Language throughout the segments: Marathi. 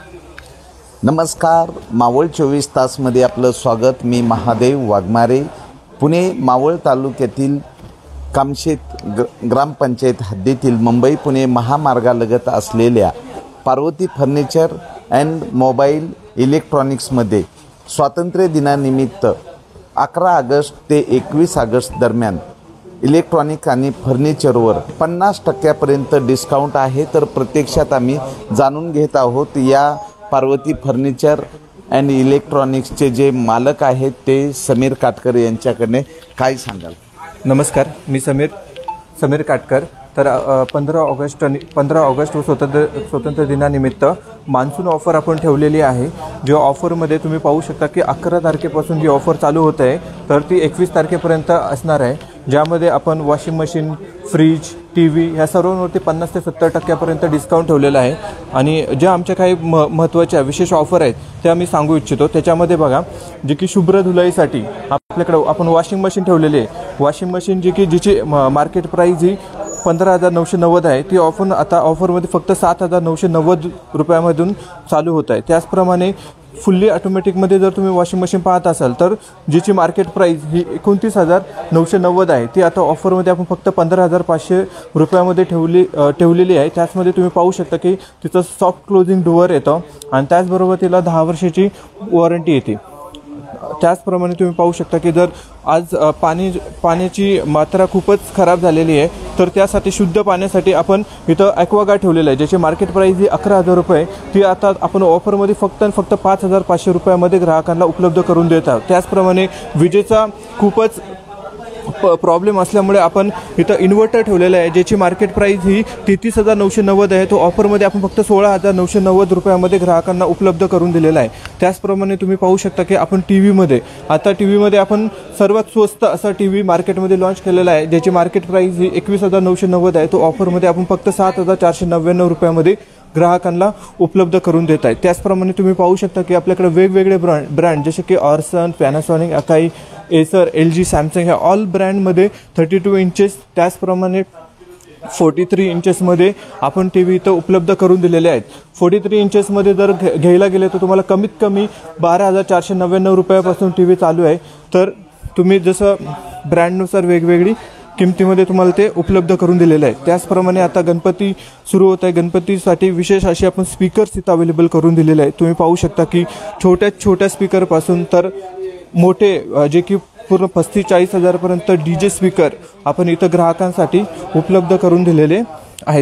नमस्कार, मावळ 24 तासमध्ये आपलं स्वागत। मी महादेव वाघमारे, पुणे मावळ तालुक्यातील कामशेत ग्रामपंचायत हद्दीतील मुंबई पुणे महामार्गालगत असलेल्या पार्वती फर्निचर अँड मोबाईल इलेक्ट्रॉनिक्समध्ये स्वातंत्र्य दिनानिमित्त 11 ऑगस्ट ते 21 ऑगस्ट दरम्यान इलेक्ट्रॉनिक आणि फर्निचरवर 50% डिस्काउंट आहे। तर प्रत्यक्षात आम्ही जाणून घेत आहोत या पार्वती फर्निचर अँड इलेक्ट्रॉनिक्सचे जे मालक आहेत ते समीर काटकर यांच्याकडे। काय सांगाल? नमस्कार, मी समीर काटकर। तर 15 ऑगस्ट व स्वातंत्र्य दिनानिमित्त मान्सून ऑफर आपण ठेवलेली आहे। जो ऑफरमध्ये तुम्ही पाहू शकता की 11 तारखेपासून जी ऑफर चालू होत आहे तर ती 21 तारखेपर्यंत असणार आहे, ज्यामध्ये आपण वॉशिंग मशीन, फ्रीज, TV ह्या सर्वांवरती 50 ते 70% डिस्काउंट ठेवलेला आहे। आणि ज्या आमच्या काही महत्त्वाच्या विशेष ऑफर आहेत त्या मी सांगू इच्छितो। त्याच्यामध्ये बघा, जे की शुभ्र धुलाईसाठी आपल्याकडे आपण वॉशिंग मशीन ठेवलेली आहे। वॉशिंग मशीन जिची मार्केट प्राइस ही 15,990 आहे, ती आता ऑफरमध्ये फक्त 7,990 रुपयामधून चालू होत आहे। त्याचप्रमाणे फुल्ली ऑटोमॅटिकमध्ये जर तुम्ही वॉशिंग मशीन पाहत असाल तर जिची मार्केट प्राइस ही 29,990 आहे, ती आता ऑफरमध्ये आपण फक्त 15,500 रुपयामध्ये ठेवलेली आहे। त्याचमध्ये तुम्ही पाहू शकता की तिचं सॉफ्ट क्लोजिंग डोअर येतं आणि त्याचबरोबर तिला 10 वर्षाची वॉरंटी येते। त्याचप्रमाणे तुम्ही पाहू शकता की जर आज पाण्याची मात्रा खूपच खराब झालेली आहे तर त्यासाठी शुद्ध पाण्यासाठी आपण इथं ॲक्वागार्ड ठेवलेलं आहे, ज्याची मार्केट प्राइस ही 11,000 रुपये, ती आता आपण ऑफरमध्ये फक्त 5,500 रुपयामध्ये ग्राहकांना उपलब्ध करून देत आहोत। त्याचप्रमाणे विजेचा खूपच प्रॉब्लेम असल्यामुळे आपण इथं इन्व्हर्टर ठेवलेला आहे, ज्याची मार्केट प्राइस ही 33,990 आहे, तो ऑफरमध्ये आपण फक्त 16,990 रुपयामध्ये ग्राहकांना उपलब्ध करून दिलेला आहे। त्याचप्रमाणे तुम्ही पाहू शकता की आपण टीव्हीमध्ये आपण सर्वात स्वस्त असा TV मार्केटमध्ये लॉन्च केलेला आहे, ज्याची मार्केट प्राइस ही 21,990 आहे, तो ऑफरमध्ये आपण फक्त 7,499 रुपयामध्ये ग्राहकांना उपलब्ध करून देत आहे। त्याचप्रमाणे तुम्ही पाहू शकता की आपल्याकडे वेगवेगळे ब्रँड जसे की Orson, Panasonic, Akai, Acer, LG, Samsung ह्या ऑल ब्रँडमध्ये 32 इंचेस, त्याचप्रमाणे 43 इंचेसमध्ये आपण TV इथं उपलब्ध करून दिलेले आहेत। 43 इंचेसमध्ये जर घ्यायला गेले तर तुम्हाला कमीत कमी 12,499 रुपयापासून TV चालू आहे। तर तुम्ही जसं ब्रँडनुसार वेगवेगळी किमतीमध्ये तुम्हाला ते उपलब्ध करून दिलेलं आहे। त्याचप्रमाणे आता गणपती सुरू होत आहे, गणपतीसाठी विशेष असे आपण स्पीकर्स इथं अवेलेबल करून दिलेले आहेत। तुम्ही पाहू शकता की छोट्या स्पीकरपासून तर मोठे जे की पूर्ण 35-40 हजारपर्यंत DJ स्पीकर आपण इथं ग्राहकांसाठी उपलब्ध करून दिलेले आहेत।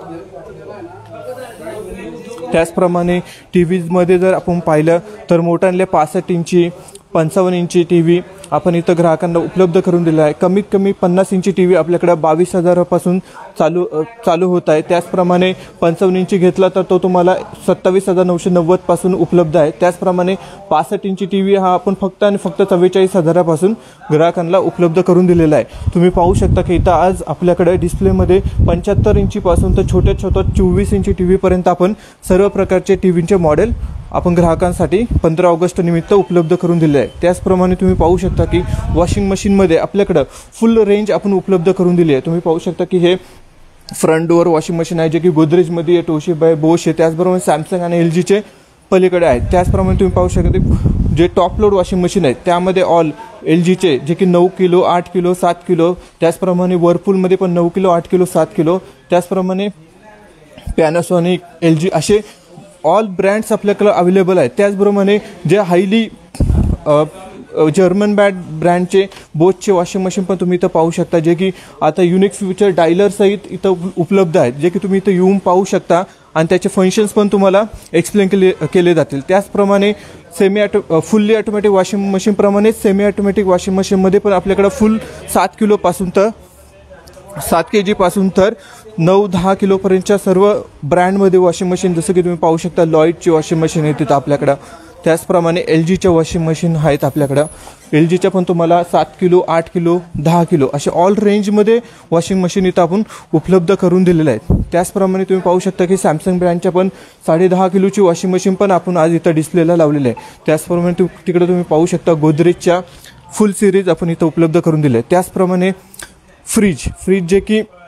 त्याचप्रमाणे TVमध्ये जर आपण पाहिलं तर मोठ्याले 65 इंची, 55 इंची TV आपण इथं ग्राहकांना उपलब्ध करून दिला आहे। कमीत कमी 50 इंची TV आपल्याकडे 22,000 पासून चालू होत आहे। त्याचप्रमाणे 55 इंची घेतला तर तो तुम्हाला 27,990 पासून उपलब्ध आहे। त्याचप्रमाणे 65 इंची TV हा आपण फक्त 44,000 पासून ग्राहकांना उपलब्ध करून दिलेला आहे। तुम्ही पाहू शकता की इथं आज आपल्याकडे डिस्प्लेमध्ये 75 इंची पासून तर छोट्या 24 इंची TV पर्यंत आपण सर्व प्रकारचे TVचे मॉडेल आपण ग्राहकांसाठी 15 ऑगस्ट निमित्त उपलब्ध करून दिले आहे। त्याचप्रमाणे तुम्ही पाहू शकता की वॉशिंग मशीनमध्ये आपल्याकडे फुल रेंज आपण उपलब्ध करून दिली आहे। तुम्ही पाहू शकता की हे फ्रंट डोअर वॉशिंग मशीन आहे, जे की गोदरेजमध्ये आहे, टोशिबा, बोश आहे, त्याचबरोबर सॅमसंग आणि LGचे पलीकडे आहेत। त्याचप्रमाणे तुम्ही पाहू शकता की जे टॉप लोड वॉशिंग मशीन आहेत त्यामध्ये ऑल LGचे जे की 9 किलो, 8 किलो, 7 किलो, त्याचप्रमाणे वर्लपूलमध्ये पण 9 किलो, 8 किलो, 7 किलो, त्याचप्रमाणे पॅनासॉनिक, LG असे ऑल ब्रँड्स आपल्याकडे अवेलेबल आहेत। त्याचप्रमाणे जे हायली जर्मन ब्रँडचे बोचचे वॉशिंग मशीन पण तुम्ही इथं पाहू शकता, जे की आता युनिक फीचर डायलर सहित इथं उपलब्ध आहेत, जे की तुम्ही इथं येऊन पाहू शकता आणि त्याचे फंक्शन्स पण तुम्हाला एक्सप्लेन केले जातील। त्याचप्रमाणे फुल्ली ऑटोमॅटिक वॉशिंग मशीनप्रमाणेच सेमी ऑटोमॅटिक वॉशिंग मशीनमध्ये पण आपल्याकडे फुल 7 किलोपासून तर 7 kg पासून तर 9-10 किलोपर्यंतच्या सर्व ब्रँडमध्ये वॉशिंग मशीन, जसं की तुम्ही पाहू शकता लॉईडची वॉशिंग मशीन आहे तिथं आपल्याकडं। त्याचप्रमाणे LGच्या वॉशिंग मशीन आहेत आपल्याकडं। LGच्या पण तुम्हाला 7 किलो, 8 किलो, 10 किलो असे ऑल रेंजमध्ये वॉशिंग मशीन इथं आपण उपलब्ध करून दिलेले आहेत। त्याचप्रमाणे तुम्ही पाहू शकता की सॅमसंग ब्रँडच्या पण 10.5 किलोची वॉशिंग मशीन पण आपण आज इथं डिस्प्लेला लावलेली आहे। त्याचप्रमाणे तिकडे तुम्ही पाहू शकता गोदरेजच्या फुल सिरीज आपण इथं उपलब्ध करून दिले। त्याचप्रमाणे फ्रीज जे की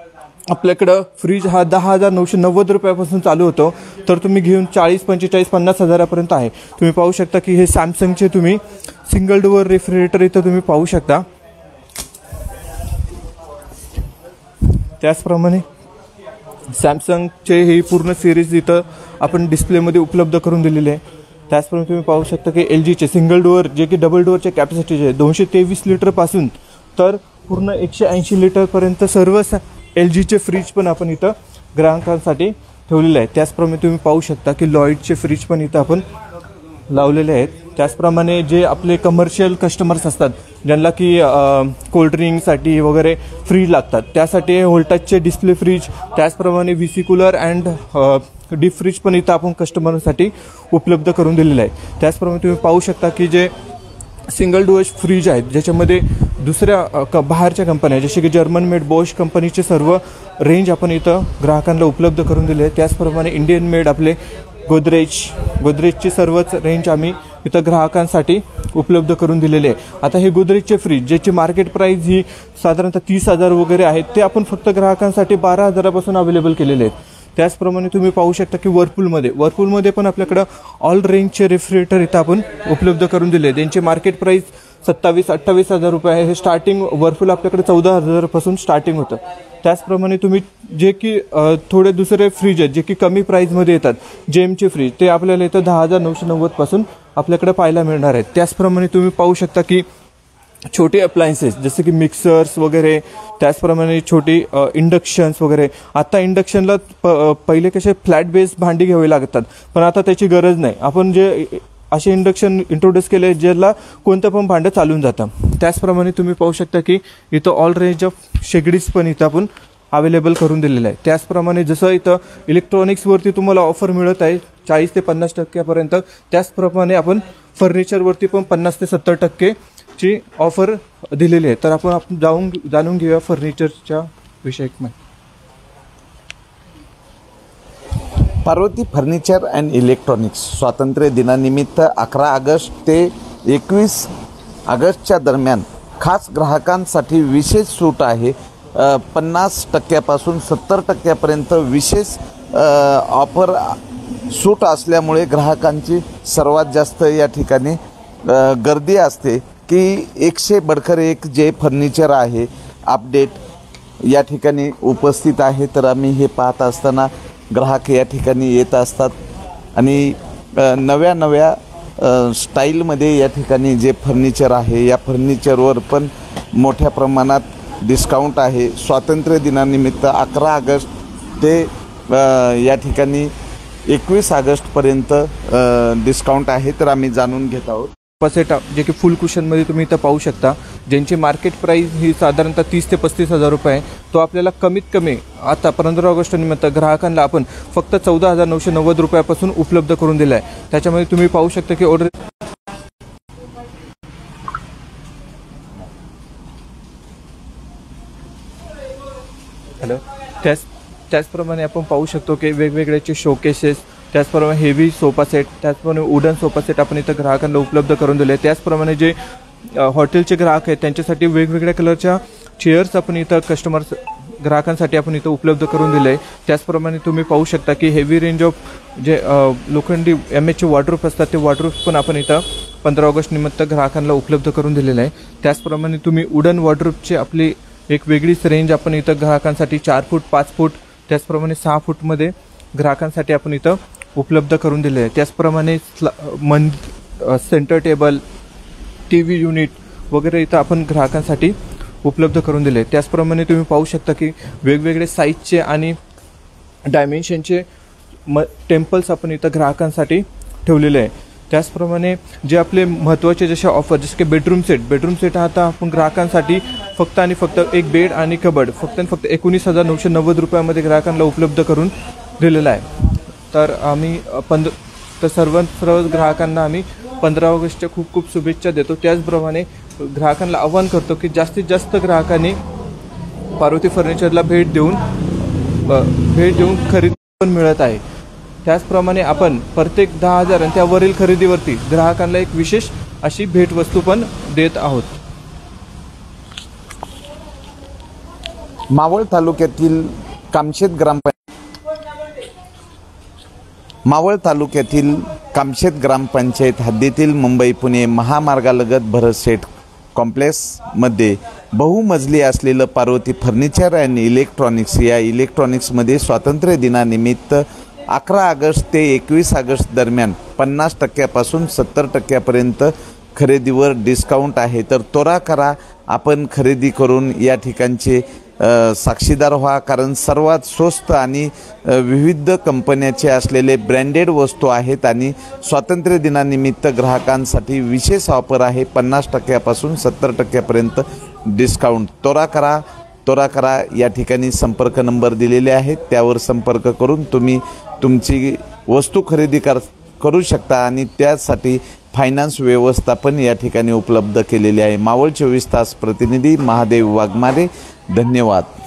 आपल्याकडं फ्रीज हा 10,990 रुपयापासून चालू होतो, तर तुम्ही घेऊन 40, 45, 50 हजारापर्यंत आहे. तुम्ही पाहू शकता की हे सॅमसंगचे तुम्ही सिंगल डोअर रेफ्रिजरेटर इथं तुम्ही पाहू शकता. त्याचप्रमाणे सॅमसंगचे ही पूर्ण सिरीज इथं आपण डिस्प्लेमध्ये उपलब्ध करून दिलेली आहे. त्याचप्रमाणे तुम्ही पाहू शकता की LGचे सिंगल डोअर जे की डबल डोअरच्या कॅपॅसिटीचे आहे 223 लिटरपासून तर पूर्ण 180 लिटरपर्यंत सर्व LGचे फ्रीज पण आपण इथं ग्राहकांसाठी ठेवलेले आहे. त्याचप्रमाणे तुम्ही पाहू शकता की लॉईडचे फ्रीज पण इथं आपण लावलेले आहेत. त्याचप्रमाणे जे आपले कमर्शियल कस्टमर्स असतात ज्यांना की कोल्ड्रिंकसाठी वगैरे फ्रीज लागतात त्यासाठी व्होल्टाजचे डिस्प्ले फ्रीज, त्याचप्रमाणे VC cooler and deep freeze पण इथं आपण कस्टमरसाठी उपलब्ध करून दिलेलं आहे. त्याचप्रमाणे तुम्ही पाहू शकता की जे सिंगल डोअर फ्रीज आहेत ज्याच्यामध्ये दुसऱ्या बाहेरच्या कंपन्या जसे की जर्मन मेड बॉश कंपनीचे सर्व रेंज आपण इथं ग्राहकांना उपलब्ध करून दिले आहे. त्याचप्रमाणे इंडियन मेड आपले गोदरेजची सर्वच रेंज आम्ही इथं ग्राहकांसाठी उपलब्ध करून दिलेले आहे. आता हे गोदरेजचे फ्रीज ज्याची मार्केट प्राईस ही साधारणतः 30,000 वगैरे आहेत ते आपण फक्त ग्राहकांसाठी 12,000पासून अवेलेबल केलेले आहेत. त्याचप्रमाणे तुम्ही पाहू शकता की वर्लपूलमध्ये पण आपल्याकडं ऑल रेंजचे रेफ्रिजरेटर इथं आपण उपलब्ध करून दिले आहेत. त्यांची मार्केट प्राईस 27-28 रुपये आहे. हे स्टार्टिंग वर्लपूल आपल्याकडे 14,000पासून स्टार्टिंग होतं. त्याचप्रमाणे तुम्ही जे की थोडे दुसरे फ्रीज आहेत जे की कमी प्राईजमध्ये येतात जेमचे फ्रीज ते आपल्याला इथं 10,990पासून आपल्याकडे पाहायला मिळणार आहेत. त्याचप्रमाणे तुम्ही पाहू शकता की छोटे अप्लायन्सेस जसे की मिक्सर्स वगैरे, त्याचप्रमाणे छोटी इंडक्शन्स वगैरे. आता इंडक्शनला पहिले कसे फ्लॅट बेस भांडी घ्यावी लागतात पण आता त्याची गरज नाही. आपण जे असे इंडक्शन इंट्रोड्यूस केले ज्याला कोणतं पण भांडं चालून जातं. त्याचप्रमाणे तुम्ही पाहू शकता की इथं ऑल रेंज ऑफ शेगडीज पण इथं आपण अवेलेबल करून दिलेलं आहे. त्याचप्रमाणे जसं इथं इलेक्ट्रॉनिक्सवरती तुम्हाला ऑफर मिळत आहे 40 ते 50% त्याचप्रमाणे आपण फर्निचरवरती पण 50 ते 70% ची ऑफर दिलेली आहे. तर आपण जाणून घेऊया फर्निचरच्या विषयक माहिती. पार्वती फर्निचर अँड इलेक्ट्रॉनिक्स स्वातंत्र्य दिनानिमित्त 11 ऑगस्ट ते 21 ऑगस्टच्या दरम्यान खास ग्राहकांसाठी विशेष सूट आहे. 50% 70% विशेष ऑफर सूट असल्यामुळे ग्राहकांची सर्वात जास्त या ठिकाणी गर्दी असते की 100 बडकर 1 जे फर्निचर आहे अपडेट या ठिकाणी उपस्थित आहे. तर आम्ही हे पाहत असताना ग्राहक या ठिकाणी येत असतात आणि नव्या स्टाईलमध्ये या ठिकाणी जे फर्निचर आहे या फर्निचरवर पण मोठ्या प्रमाणात डिस्काउंट आहे. स्वातंत्र्य दिनानिमित्त 11 ऑगस्ट ते या ठिकाणी 21 ऑगस्टपर्यंत डिस्काउंट आहे. तर आम्ही जाणून घेत आहोत. सेट जे की फुल कुशनमध्ये तुम्ही इथं पाहू शकता ज्यांची मार्केट प्राईस ही साधारणतः 30 ते 35,000 रुपये आहे. तो आपल्याला कमीत कमी आता 15 ऑगस्ट निमित्त ग्राहकांना आपण फक्त 14,990 रुपयापासून उपलब्ध करून दिला आहे. त्याच्यामध्ये तुम्ही पाहू शकता की ऑर्डर त्याचप्रमाणे आपण पाहू शकतो की वेगवेगळ्याचे शोकेसेस, त्याचप्रमाणे हेवी सोफा सेट, त्याचप्रमाणे वुडन सोफा सेट आपण इथं ग्राहकांना उपलब्ध करून दिले. त्याचप्रमाणे जे हॉटेलचे ग्राहक आहेत त्यांच्यासाठी वेगवेगळ्या कलरच्या चेअर्स आपण इथं ग्राहकांसाठी आपण इथं उपलब्ध करून दिले. त्याचप्रमाणे तुम्ही पाहू शकता की हेवी रेंज ऑफ जे लोखंडी MHचे वॉर्डरोब असतात ते वॉर्डरोब पण आपण इथं 15 ऑगस्ट निमित्त ग्राहकांना उपलब्ध करून दिलेलं आहे. त्याचप्रमाणे तुम्ही वुडन वॉर्डरोबची आपली एक वेगळीच रेंज आपण इथं ग्राहकांसाठी 4 फूट 5 फूट त्याचप्रमाणे 6 फूटमध्ये ग्राहकांसाठी आपण इथं उपलब्ध करून दिले आहे. त्याचप्रमाणे सेंटर टेबल, TV युनिट वगैरे इथं आपण ग्राहकांसाठी उपलब्ध करून दिले. त्याचप्रमाणे तुम्ही पाहू शकता की वेगवेगळे साईजचे आणि डायमेन्शनचे टेम्पल्स आपण इथं ग्राहकांसाठी ठेवलेले आहे. त्याचप्रमाणे जे आपले महत्त्वाचे जसे ऑफर जसे की बेडरूम सेट आता आपण ग्राहकांसाठी फक्त आणि फक्त एक बेड आणि कबड फक्त 19,990 रुपयामध्ये ग्राहकांना उपलब्ध करून दिलेला आहे. तर आम्ही सर्व ग्राहकांना आम्ही 15 ऑगस्टच्या खूप शुभेच्छा देतो. त्याचप्रमाणे ग्राहकांना आवाहन करतो की जास्तीत जास्त ग्राहकांनी पार्वती फर्निचरला भेट देऊन खरेदी पण मिळत आहे. त्याचप्रमाणे आपण प्रत्येक 10,000 आणि त्यावरील खरेदीवरती ग्राहकांना एक विशेष अशी भेटवस्तू पण देत आहोत. मावळ तालुक्यातील कामशेत मावळ तालुक्यातील कामशेत ग्रामपंचायत हद्दीतील मुंबई पुणे महामार्गालगत भरतशेठ कॉम्प्लेक्समध्ये बहुमजली असलेलं पार्वती फर्निचर अँड इलेक्ट्रॉनिक्स या इलेक्ट्रॉनिक्समध्ये स्वातंत्र्य दिनानिमित्त 11 ऑगस्ट ते 21 ऑगस्ट दरम्यान 50% 70% खरेदीवर डिस्काउंट आहे। तर त्वरा करा, आपण खरेदी करून या ठिकाणचे साक्षीदार व्हा, कारण सर्वात स्वस्त आणि विविध कंपन्याचे असलेले ब्रँडेड वस्तू आहेत आणि स्वातंत्र्य दिनानिमित्त ग्राहकांसाठी विशेष ऑफर आहे। 50% 70% डिस्काउंट। त्वरा करा, या ठिकाणी संपर्क नंबर दिलेले आहेत, त्यावर संपर्क करून तुम्ही तुमची वस्तू खरेदी करू शकता आणि त्यासाठी फायनान्स व्यवस्था पण या ठिकाणी उपलब्ध केलेली आहे। मावळ 24 तास प्रतिनिधी महादेव वाघमारे, धन्यवाद।